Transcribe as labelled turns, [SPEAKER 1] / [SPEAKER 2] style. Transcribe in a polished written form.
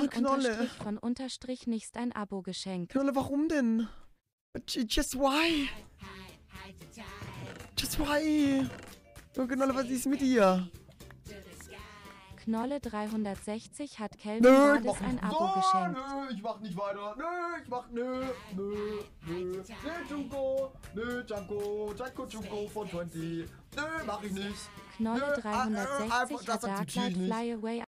[SPEAKER 1] Knolle.
[SPEAKER 2] Unterstrich von Unterstrich nichts ein Abo geschenkt.
[SPEAKER 1] Knolle, warum denn? Just why? Just why? Oh, Knolle, was ist mit dir?
[SPEAKER 2] Knolle 360 hat Kelvin
[SPEAKER 1] Nö, ich
[SPEAKER 2] Bades
[SPEAKER 1] mach
[SPEAKER 2] ein
[SPEAKER 1] nicht.
[SPEAKER 2] Abo geschenkt.
[SPEAKER 1] Nö, ich mach nicht weiter. Nö, Junko. Nö, Junko von 20. Nö, mach ich nicht.
[SPEAKER 2] Knolle
[SPEAKER 1] Nö,
[SPEAKER 2] 360
[SPEAKER 1] das
[SPEAKER 2] hat
[SPEAKER 1] akzeptiere ich
[SPEAKER 2] Darklight
[SPEAKER 1] nicht.
[SPEAKER 2] Fly Away